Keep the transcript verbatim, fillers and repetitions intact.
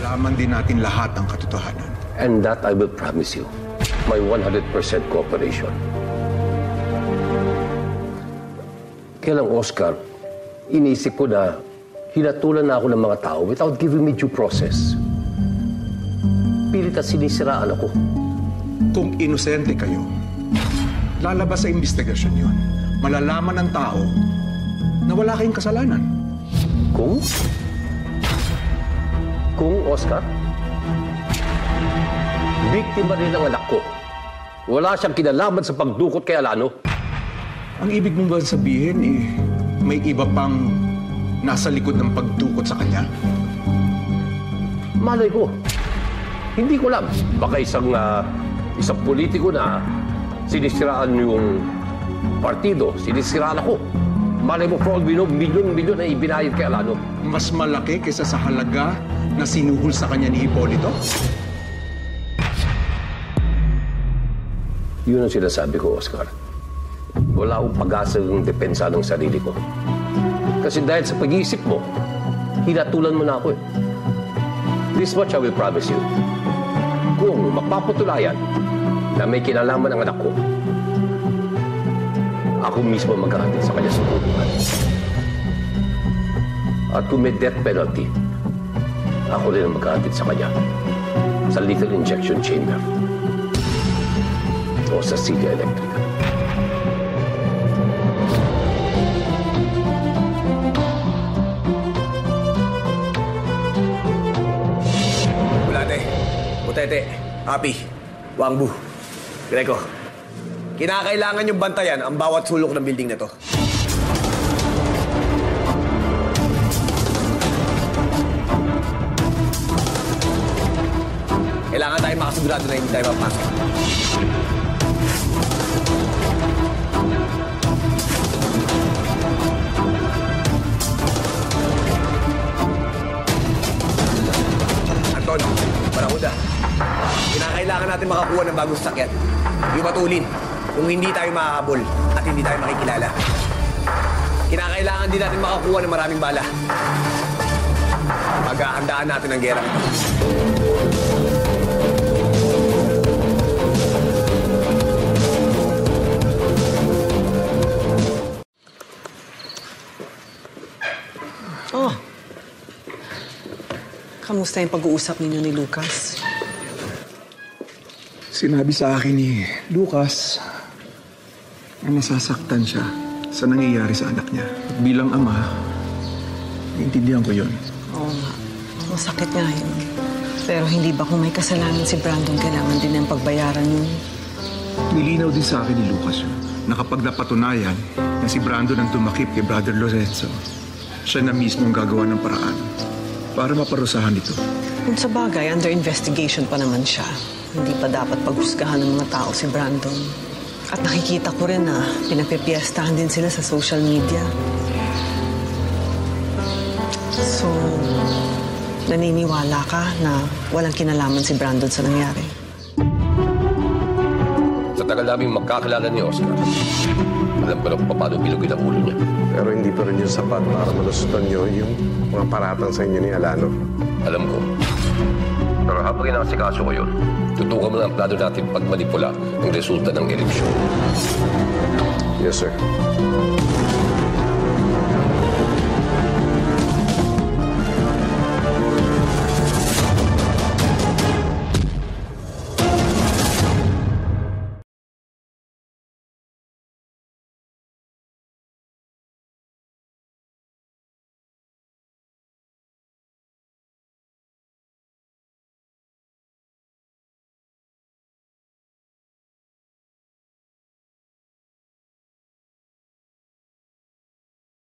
Malaman din natin lahat ang katotohanan. And that I will promise you. My one hundred percent cooperation. Kaya lang, Oscar, inisip ko na hinatulan na ako ng mga tao without giving me due process. Pilit at sinisiraan ako. Kung inosente kayo, lalabas sa investigasyon yun. Malalaman ng tao na wala kayong kasalanan. Kung? Kung, Oscar? Biktima rin ang anak ko. Wala siyang kinalaman sa pagdukot kay Alano. Ang ibig mong ba sabihin, eh, may iba pang nasa likod ng pagdukot sa kanya? Malay ko. Hindi ko alam. Baka isang, uh, isang politiko na sinisiraan yung partido, sinisiraan ako. Malay mo, for all we know, milyon-milyon na ibinayad kay Alano. Mas malaki kaysa sa halaga na sinuhol sa kanya ni Hipolito? Yun ang sinasabi ko, Oscar. Wala akong pag-asa ng depensa ng sarili ko. Kasi dahil sa pag-iisip mo, hinatulan mo na ako eh. This much I will promise you. Kung mapapatulayan na may kinalaman ang anak ko, ako mismo maghahatid sa kanya sa kulungan. At kung may death penalty, ako rin ang maghahatid sa kanya sa lethal injection chamber o sa silla electrica. Bulate, Butete, Api, Wangbu, Greco. Kinakailangan yung bantayan ang bawat sulok ng building na to. Kailangan tayo makasigurado na hindi tayo mapasok. Anton, Barakuda, kinakailangan natin makakuha ng bagong sakyan. Yung matulin, kung hindi tayo makahabol at hindi tayo makikilala. Kinakailangan din natin makakuha ng maraming bala. Maghahandaan natin ang gera. Oh. Kamusta yung pag-uusap ninyo ni Lucas? Sinabi sa akin ni Lucas na nasasaktan siya sa nangyayari sa anak niya. At bilang ama, naiintindihan ko yun. Oo nga. Masakit nga yun. Pero hindi ba kung may kasalanan si Brandon, kailangan din ng pagbayaran yun? Nilinaw din sa akin ni Lucas yun na kapag napatunayan na si Brandon ang tumakip kay Brother Lorenzo, siya na mismo ang gagawa ng paraan para maparusahan ito. Kung sa bagay, under investigation pa naman siya. Hindi pa dapat paghusgahan ng mga tao si Brandon. At nakikita ko rin na pinapipiestahan din sila sa social media. So, naniniwala ka na walang kinalaman si Brandon sa nangyari? Sa tagal namin magkakilala ni Oscar, alam ko na kung paano bilugin ang ulo niya. Pero hindi pa rin yung sapat para malusutan niyo yung mga paratang sa inyo ni Alano. Alam ko. Pero habang inasikaso ko yun, tutukan mo na ang plano natin pagmanipula ang resulta ng eleksyon. Yes, sir.